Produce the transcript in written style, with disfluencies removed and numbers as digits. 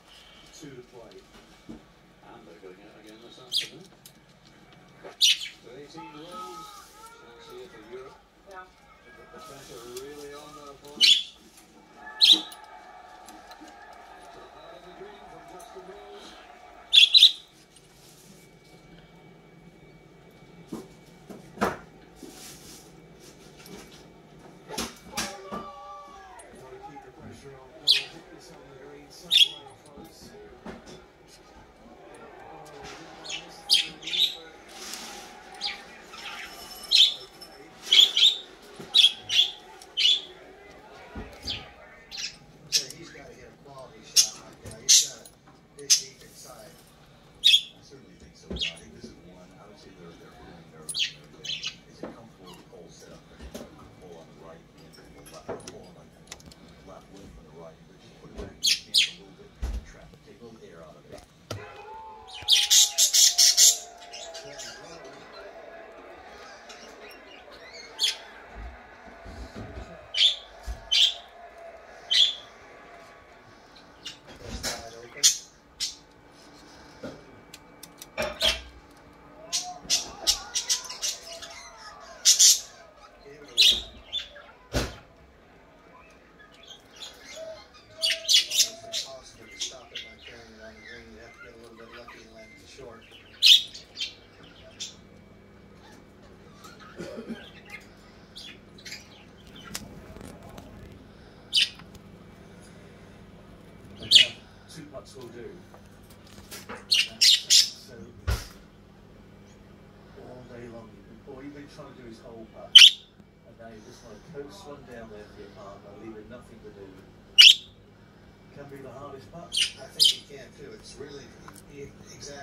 2 to play. And they're going out again this afternoon. So 18 rolls. Chance here for Europe. Yeah. Put the pressure really on their opponents. So out of the green from Justin Rose. Want to keep the pressure on. Well, I think it's on the green somewhere close. He's got to hit a quality shot like that. He's got to dig deep inside. I certainly think so. I think this is one. I would say they're really nervous and everything. Is it comfortable with the whole setup? Pull on the right and pull on the left wing from the right, but just put it back in the camp a little bit, trap it, take a little air out of it. And now 2 putts will do. So all day long, before you've been trying to do his whole putt, and now you just want to coast one down there for your partner, leaving nothing to do. Can be the hardest putt. I think he can too. It's really exactly.